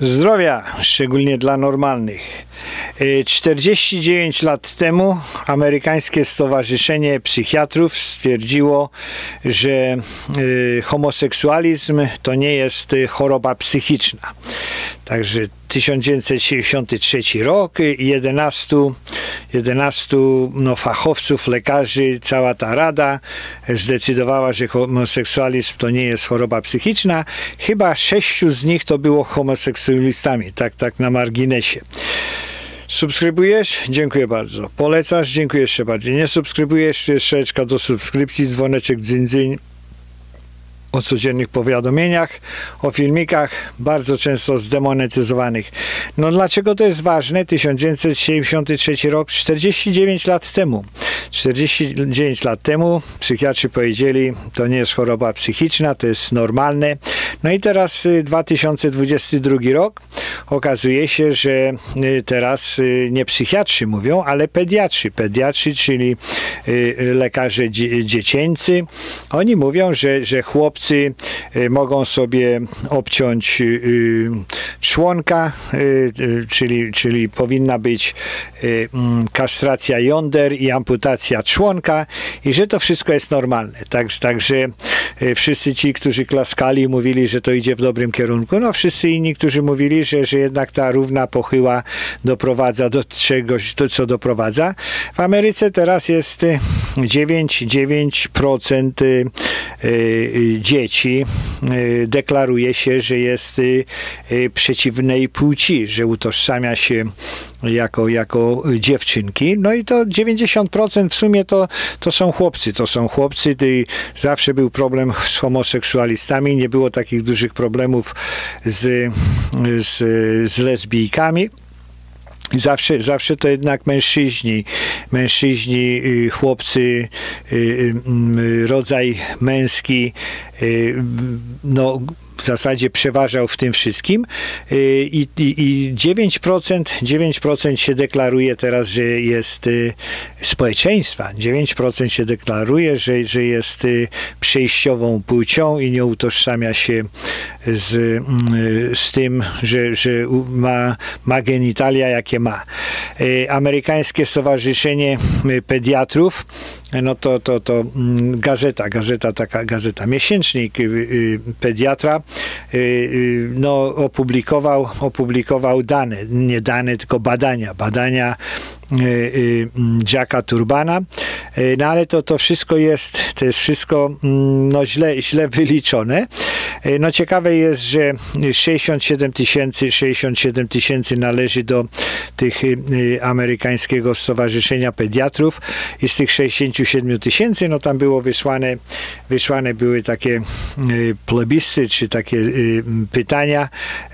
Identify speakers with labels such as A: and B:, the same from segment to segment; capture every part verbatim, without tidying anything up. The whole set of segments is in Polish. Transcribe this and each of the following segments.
A: Zdrowia, szczególnie dla normalnych. czterdzieści dziewięć lat temu amerykańskie Stowarzyszenie Psychiatrów stwierdziło, że homoseksualizm to nie jest choroba psychiczna. Także tysiąc dziewięćset siedemdziesiąty trzeci rok, jedenastu, jedenastu no, fachowców, lekarzy, cała ta rada zdecydowała, że homoseksualizm to nie jest choroba psychiczna. Chyba sześciu z nich to było homoseksualistami, tak, tak na marginesie. Subskrybujesz? Dziękuję bardzo. Polecasz? Dziękuję jeszcze bardziej. Nie subskrybujesz? Jeszcze do subskrypcji, dzwoneczek, dzyń, dzyń. O codziennych powiadomieniach, o filmikach, bardzo często zdemonetyzowanych. No dlaczego to jest ważne? tysiąc dziewięćset siedemdziesiąty trzeci rok, czterdzieści dziewięć lat temu. czterdzieści dziewięć lat temu psychiatrzy powiedzieli, to nie jest choroba psychiczna, to jest normalne. No i teraz dwa tysiące dwudziesty drugi rok. Okazuje się, że teraz nie psychiatrzy mówią, ale pediatrzy. Pediatrzy, czyli lekarze dziecięcy. Oni mówią, że, że chłopcy mogą sobie obciąć członka, czyli, czyli powinna być kastracja jąder i amputacja członka i że to wszystko jest normalne. Tak, także wszyscy ci, którzy klaskali, mówili, że to idzie w dobrym kierunku. No wszyscy inni, którzy mówili, że, że jednak ta równa pochyła doprowadza do czegoś, to co doprowadza. W Ameryce teraz jest dziewięć przecinek dziewięć procent dzieci deklaruje się, że jest przeciwnej płci, że utożsamia się jako, jako dziewczynki. No i to dziewięćdziesiąt procent w sumie to, to są chłopcy. To są chłopcy. Zawsze był problem z homoseksualistami. Nie było takich dużych problemów z, z, z lesbijkami. Zawsze, zawsze to jednak mężczyźni, mężczyźni, chłopcy, rodzaj męski, no w zasadzie przeważał w tym wszystkim i, i, i dziewięć procent, dziewięć procent się deklaruje teraz, że jest społeczeństwa. dziewięć procent się deklaruje, że, że jest przejściową płcią i nie utożsamia się z, z tym, że, że ma, ma genitalia, jakie ma. Amerykańskie Stowarzyszenie Pediatrów, no to, to, to gazeta, gazeta, taka gazeta, miesięcznik pediatra, no opublikował, opublikował dane, nie dane, tylko badania, badania Jacka Turbana, no ale to, to wszystko jest, to jest wszystko no źle, źle wyliczone. No ciekawe jest, że sześćdziesiąt siedem tysięcy, sześćdziesiąt siedem tysięcy należy do tych amerykańskiego Stowarzyszenia Pediatrów i z tych sześćdziesięciu siedmiu tysięcy, no tam było wysłane, wysłane były takie plebiscy, czy takie pytania,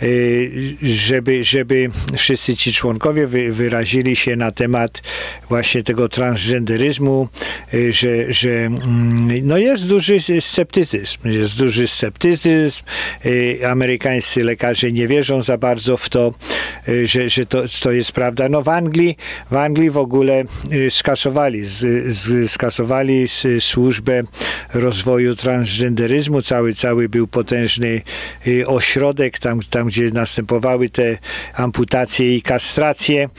A: żeby, żeby wszyscy ci członkowie wyrazili się na temat właśnie tego transgenderyzmu, że, że no jest duży sceptycyzm, jest duży sceptycyzm, amerykańscy lekarze nie wierzą za bardzo w to, że, że to, to jest prawda. No w Anglii, w Anglii w ogóle skasowali, z, z, skasowali służbę rozwoju transgenderyzmu, cały, cały był potężny ośrodek, tam, tam gdzie następowały te amputacje i kastracje.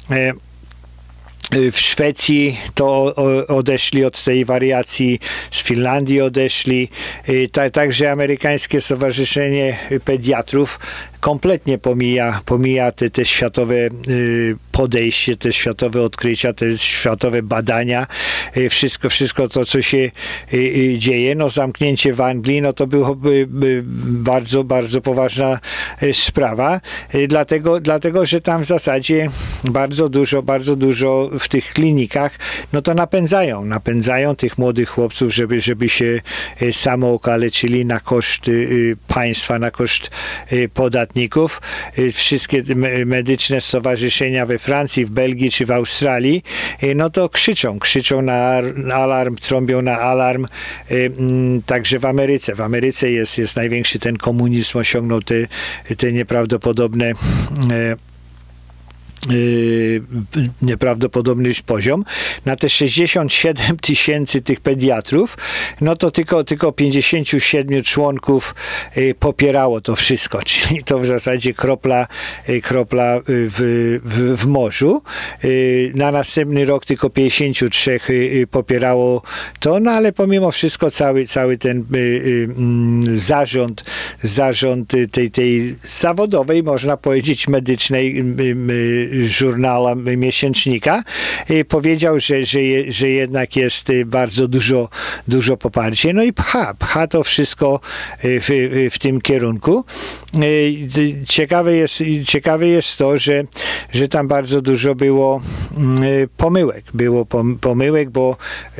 A: W Szwecji to odeszli od tej wariacji, z Finlandii odeszli, także amerykańskie Stowarzyszenie Pediatrów kompletnie pomija, pomija te, te światowe podejście, te światowe odkrycia, te światowe badania, wszystko, wszystko to, co się dzieje. No zamknięcie w Anglii, no to byłoby bardzo, bardzo poważna sprawa, dlatego, dlatego, że tam w zasadzie bardzo dużo, bardzo dużo w tych klinikach, no to napędzają, napędzają tych młodych chłopców, żeby, żeby się samookaleczyli na koszt państwa, na koszt podatników. Wszystkie medyczne stowarzyszenia we Francji, w Belgii czy w Australii, no to krzyczą, krzyczą na alarm, trąbią na alarm. Także w Ameryce, w Ameryce jest, jest największy ten komunizm, osiągnął te, te nieprawdopodobne nieprawdopodobny poziom. Na te sześćdziesiąt siedem tysięcy tych pediatrów, no to tylko, tylko pięćdziesięciu siedmiu członków popierało to wszystko, czyli to w zasadzie kropla, kropla w, w, w morzu. Na następny rok tylko pięćdziesięciu trzech popierało to, no ale pomimo wszystko cały, cały ten zarząd, zarząd tej, tej zawodowej, można powiedzieć, medycznej żurnala, miesięcznika, powiedział, że, że, że jednak jest bardzo dużo, dużo poparcie. No i pcha, pcha to wszystko w, w tym kierunku. Ciekawe jest, ciekawe jest to, że, że tam bardzo dużo było pomyłek. Było pomyłek, bo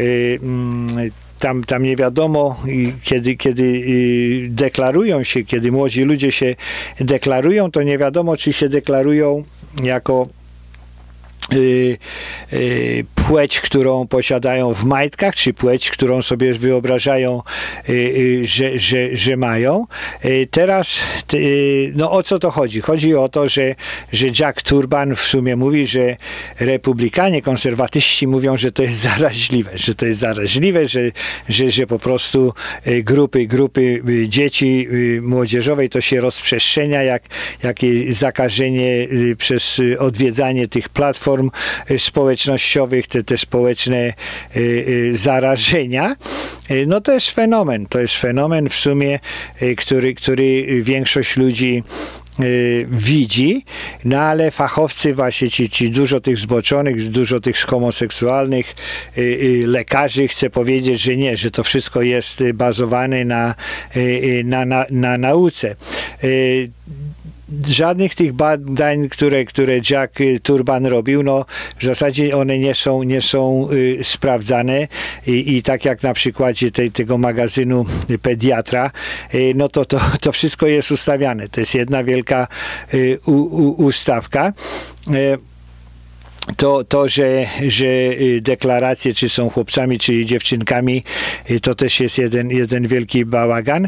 A: Tam, tam nie wiadomo, kiedy, kiedy deklarują się, kiedy młodzi ludzie się deklarują, to nie wiadomo, czy się deklarują jako Yy, yy, płeć, którą posiadają w majtkach, czy płeć, którą sobie wyobrażają, yy, yy, że, że, że mają. Yy, teraz, yy, no o co to chodzi? Chodzi o to, że, że Jack Turban w sumie mówi, że republikanie, konserwatyści mówią, że to jest zaraźliwe, że to jest zaraźliwe, że, że, że po prostu grupy, grupy dzieci młodzieżowej to się rozprzestrzenia, jak, jak zakażenie przez odwiedzanie tych platform społecznościowych, te, te społeczne y, y, zarażenia. Y, no to jest fenomen, to jest fenomen w sumie, y, który, który większość ludzi y, widzi, no ale fachowcy właśnie, ci, ci dużo tych zboczonych, dużo tych homoseksualnych y, y, lekarzy chce powiedzieć, że nie, że to wszystko jest bazowane na, y, na, na, na nauce. Y, Żadnych tych badań, które, które Jack Turban robił, no w zasadzie one nie są, nie są y, sprawdzane I, i tak jak na przykładzie tej, tego magazynu Pediatra, y, no to, to, to wszystko jest ustawiane. To jest jedna wielka y, u, u, ustawka. Y, To, to że, że deklaracje, czy są chłopcami, czy dziewczynkami, to też jest jeden, jeden wielki bałagan.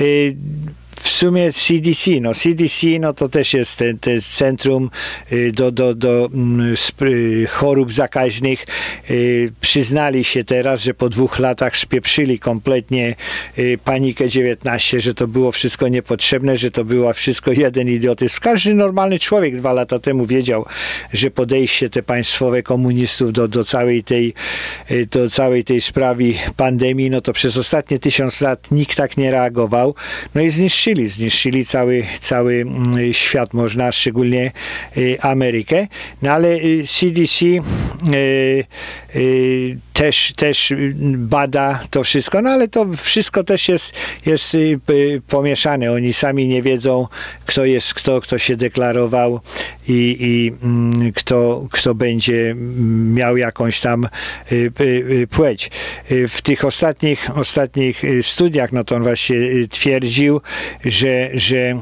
A: W sumie C D C, no C D C, no to też jest te, te centrum do, do, do chorób zakaźnych. Przyznali się teraz, że po dwóch latach spieprzyli kompletnie panikę dziewiętnaście, że to było wszystko niepotrzebne, że to było wszystko jeden idiotyzm. Każdy normalny człowiek dwa lata temu wiedział, że podejście te państwowe komunistów do, do całej tej, do całej tej sprawy pandemii, no to przez ostatnie tysiąc lat nikt tak nie reagował. No i zniszczyli zniszczyli cały, cały świat, można, szczególnie Amerykę. No ale C D C też, też bada to wszystko, no ale to wszystko też jest, jest pomieszane. Oni sami nie wiedzą, kto jest kto, kto się deklarował i, i kto, kto będzie miał jakąś tam płeć. W tych ostatnich, ostatnich studiach, no to on właśnie twierdził, że, że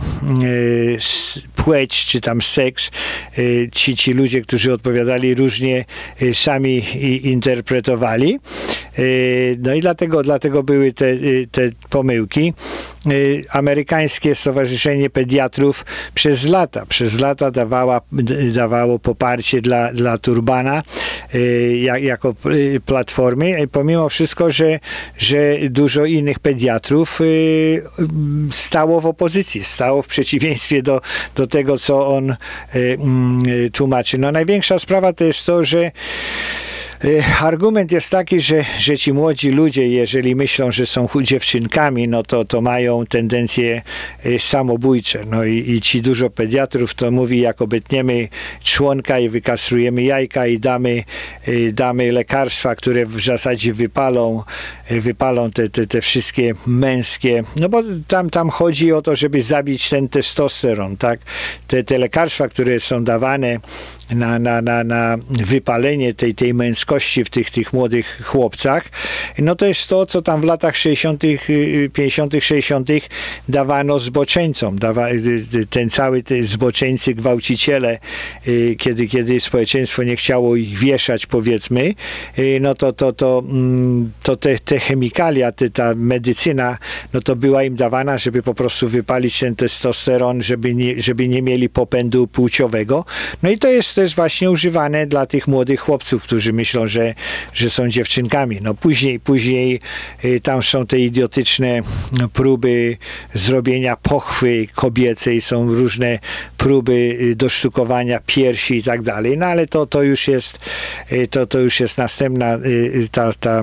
A: płeć, czy tam seks, ci, ci ludzie, którzy odpowiadali, różnie sami interpretowali. No i dlatego, dlatego były te, te pomyłki. Amerykańskie Stowarzyszenie Pediatrów przez lata, przez lata dawała, dawało poparcie dla, dla Turbana jak, jako platformy, pomimo wszystko, że, że dużo innych pediatrów stało w opozycji, stało w przeciwieństwie do, do tego, co on tłumaczy. No największa sprawa to jest to, że argument jest taki, że, że ci młodzi ludzie, jeżeli myślą, że są dziewczynkami, no to, to mają tendencje samobójcze. No i, i ci dużo pediatrów to mówi, jak obetniemy członka i wykastrujemy jajka i damy, damy lekarstwa, które w zasadzie wypalą, wypalą te, te, te wszystkie męskie, no bo tam, tam chodzi o to, żeby zabić ten testosteron, tak? Te, te lekarstwa, które są dawane na, na, na, na wypalenie tej, tej męskości w tych, tych młodych chłopcach, no to jest to, co tam w latach sześćdziesiątych, pięćdziesiątych, sześćdziesiątych dawano zboczeńcom. Dawa, ten cały te zboczeńcy, gwałciciele, kiedy, kiedy społeczeństwo nie chciało ich wieszać, powiedzmy, no to, to, to, to te, te chemikalia, te, ta medycyna, no to była im dawana, żeby po prostu wypalić ten testosteron, żeby nie, żeby nie mieli popędu płciowego. No i to jest to jest właśnie używane dla tych młodych chłopców, którzy myślą, że, że są dziewczynkami. No później, później tam są te idiotyczne próby zrobienia pochwy kobiecej, są różne próby dosztukowania piersi i tak dalej, no ale to, to już jest to, to już jest następna ta, ta,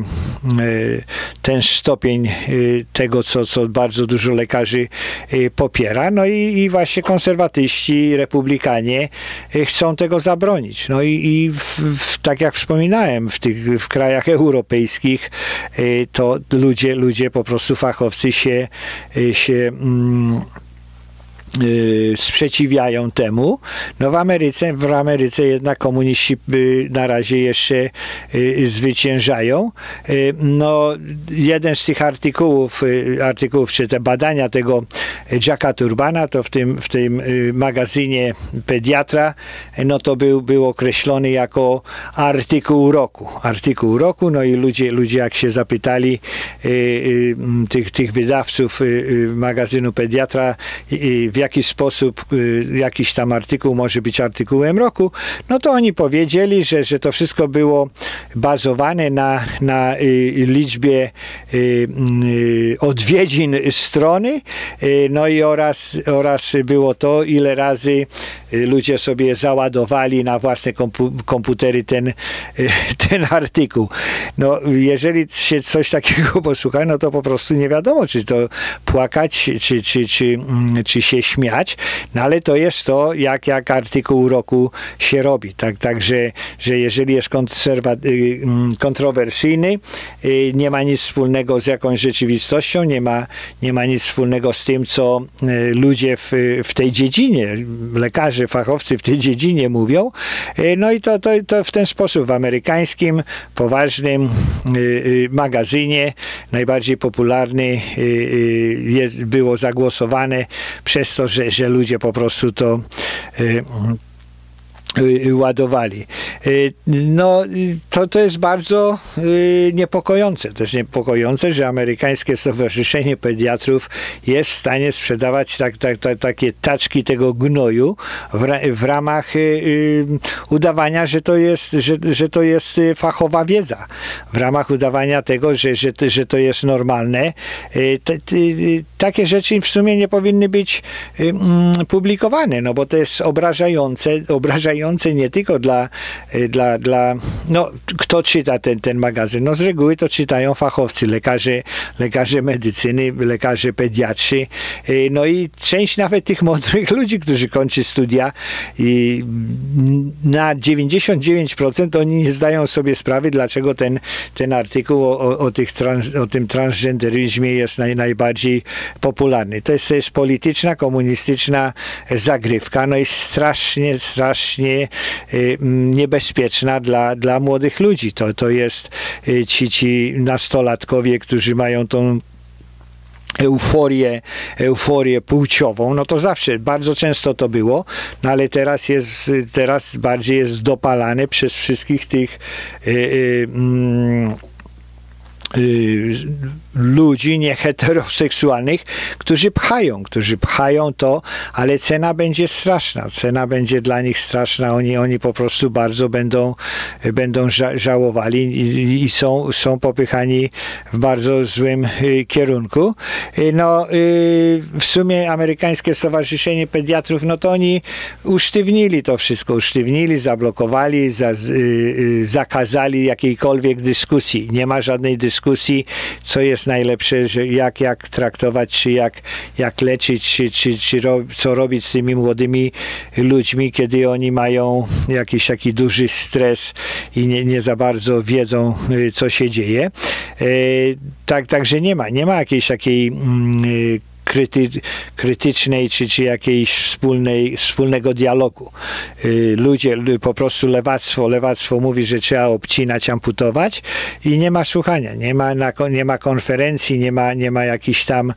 A: ten stopień tego, co, co bardzo dużo lekarzy popiera. No i, i właśnie konserwatyści, republikanie chcą tego zabronić. No i, i w, w, tak jak wspominałem, w tych w krajach europejskich to ludzie, ludzie po prostu fachowcy się, się mm, sprzeciwiają temu. No w Ameryce, w Ameryce jednak komuniści na razie jeszcze zwyciężają. No jeden z tych artykułów, artykułów czy te badania tego Jacka Turbana, to w tym, w tym magazynie Pediatra, no to był, był określony jako artykuł roku. Artykuł roku, no i ludzie, ludzie jak się zapytali tych, tych wydawców magazynu Pediatra, w jaki sposób jakiś tam artykuł może być artykułem roku, no to oni powiedzieli, że, że to wszystko było bazowane na, na liczbie odwiedzin strony, no i oraz, oraz było to, ile razy ludzie sobie załadowali na własne komputery ten, ten artykuł. No jeżeli się coś takiego posłucha, no to po prostu nie wiadomo, czy to płakać, czy, czy, czy, czy się śmiać, no ale to jest to, jak, jak artykuł roku się robi. Tak, także, że jeżeli jest kontrowersyjny, nie ma nic wspólnego z jakąś rzeczywistością, nie ma, nie ma nic wspólnego z tym, co ludzie w, w tej dziedzinie, lekarze, fachowcy w tej dziedzinie mówią, no i to, to, to w ten sposób w amerykańskim, poważnym magazynie, najbardziej popularny, jest, było zagłosowane przez to, że, że ludzie po prostu to ładowali. No, to, to jest bardzo niepokojące. To jest niepokojące, że amerykańskie Stowarzyszenie Pediatrów jest w stanie sprzedawać tak, tak, tak, takie taczki tego gnoju w, w ramach udawania, że to jest, że, że to jest fachowa wiedza. W ramach udawania tego, że, że, że to jest normalne. Te, te, takie rzeczy w sumie nie powinny być publikowane, no bo to jest obrażające, obrażające nie tylko dla, dla, dla no, kto czyta ten, ten magazyn. No z reguły to czytają fachowcy, lekarze, lekarze medycyny, lekarze pediatrzy, no i część nawet tych mądrych ludzi, którzy kończy studia i na dziewięćdziesiąt dziewięć procent oni nie zdają sobie sprawy, dlaczego ten, ten artykuł o, o, tych trans, o tym transgenderyzmie jest naj, najbardziej popularny. To jest, to jest polityczna, komunistyczna zagrywka, no i strasznie, strasznie niebezpieczna dla, dla młodych ludzi. To, to jest ci, ci nastolatkowie, którzy mają tą euforię, euforię płciową, no to zawsze, bardzo często to było, no ale teraz jest, teraz bardziej jest dopalane przez wszystkich tych yy, yy, ludzi nieheteroseksualnych, którzy pchają, którzy pchają to, ale cena będzie straszna. Cena będzie dla nich straszna. Oni, oni po prostu bardzo będą, będą ża żałowali i, i są, są popychani w bardzo złym y, kierunku. Y, no, y, w sumie amerykańskie Stowarzyszenie Pediatrów, no to oni usztywnili to wszystko, usztywnili, zablokowali, za, y, y, zakazali jakiejkolwiek dyskusji. Nie ma żadnej dyskusji, co jest najlepsze, że jak, jak traktować, czy jak, jak leczyć, czy, czy, czy ro, co robić z tymi młodymi ludźmi, kiedy oni mają jakiś taki duży stres i nie, nie za bardzo wiedzą, co się dzieje. E, tak, także nie ma, nie ma jakiejś takiej mm, Kryty, krytycznej, czy, czy jakiejś wspólnej, wspólnego dialogu. Ludzie, po prostu lewactwo, lewactwo mówi, że trzeba obcinać, amputować i nie ma słuchania, nie ma, na, nie ma konferencji, nie ma, nie ma jakichś tam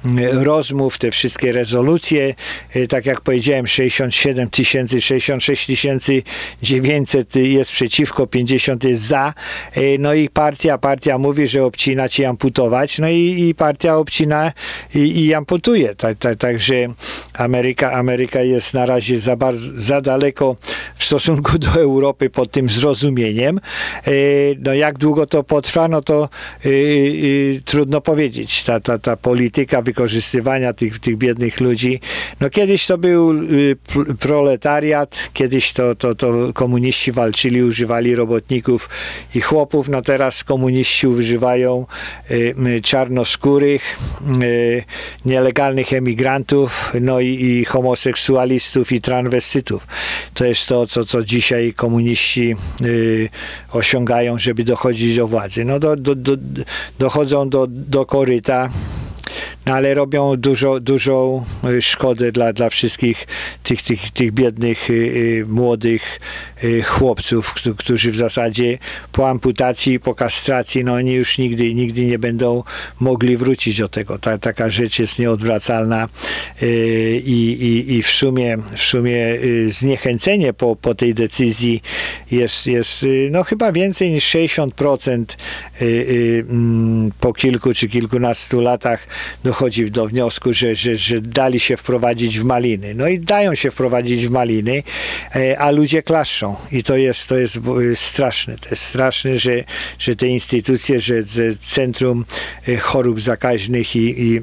A: rozmów, te wszystkie rezolucje, tak jak powiedziałem, sześćdziesiąt siedem tysięcy, sześćdziesiąt sześć tysięcy dziewięćset jest przeciwko, pięćdziesiąt jest za, no i partia, partia mówi, że obcinać i amputować, no i, i partia obcina i, i amputuje, tak, tak, także Ameryka, Ameryka jest na razie za, bardzo, za daleko w stosunku do Europy pod tym zrozumieniem. No jak długo to potrwa, no to yy, yy, trudno powiedzieć. Ta, ta, ta polityka wykorzystywania tych, tych biednych ludzi, no kiedyś to był yy, proletariat, kiedyś to, to, to komuniści walczyli, używali robotników i chłopów, no teraz komuniści używają yy, czarnoskórych, yy, nielegalnych emigrantów, no i, i homoseksualistów i transwestytów. To jest to, co, co dzisiaj komuniści yy, osiągają, żeby dochodzić do władzy. No do, do, do, dochodzą do, do koryta, no ale robią dużo, dużą szkodę dla, dla wszystkich tych, tych, tych biednych, y, młodych y, chłopców, którzy w zasadzie po amputacji, po kastracji, no oni już nigdy, nigdy nie będą mogli wrócić do tego. Ta, taka rzecz jest nieodwracalna y, i, i w sumie, w sumie y, zniechęcenie po, po tej decyzji jest, jest y, no chyba więcej niż sześćdziesiąt procent y, y, po kilku czy kilkunastu latach dochodzi do wniosku, że, że, że dali się wprowadzić w maliny. No i dają się wprowadzić w maliny, a ludzie klaszczą. I to jest, to jest straszne. To jest straszne, że, że te instytucje, że, że Centrum Chorób Zakaźnych i, i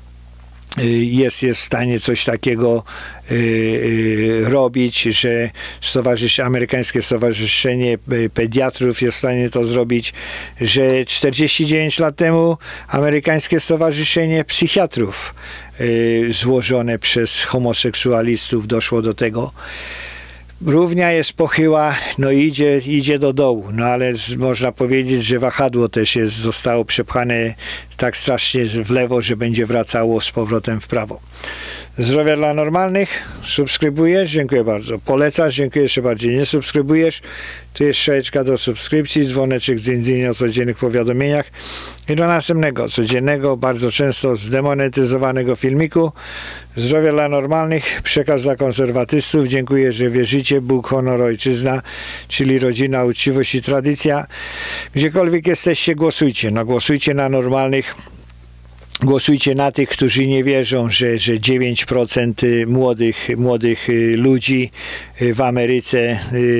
A: jest, jest w stanie coś takiego y, y, robić, że stowarzysz, Amerykańskie Stowarzyszenie Pediatrów jest w stanie to zrobić, że czterdzieści dziewięć lat temu Amerykańskie Stowarzyszenie Psychiatrów y, złożone przez homoseksualistów doszło do tego. Równia jest pochyła, no idzie, idzie do dołu, no ale z, można powiedzieć, że wahadło też jest, zostało przepchane tak strasznie w lewo, że będzie wracało z powrotem w prawo. Zdrowia dla normalnych, subskrybujesz? Dziękuję bardzo. Polecasz? Dziękuję jeszcze bardziej. Nie subskrybujesz? Tu jest strzałeczka do subskrypcji, dzwoneczek z dziedzinie o codziennych powiadomieniach i do następnego, codziennego, bardzo często zdemonetyzowanego filmiku. Zdrowia dla normalnych, przekaz dla konserwatystów. Dziękuję, że wierzycie. Bóg, honor, ojczyzna, czyli rodzina, uczciwość i tradycja. Gdziekolwiek jesteście, głosujcie. No głosujcie na normalnych. Głosujcie na tych, którzy nie wierzą, że, że dziewięć procent młodych, młodych ludzi w Ameryce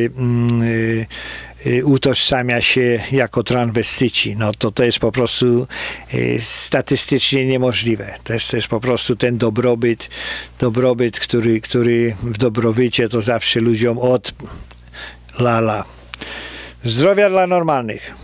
A: utożsamia się jako transwestyci. No to to jest po prostu statystycznie niemożliwe. To jest, to jest po prostu ten dobrobyt, dobrobyt, który, który w dobrobycie to zawsze ludziom od lala. Zdrowia dla normalnych.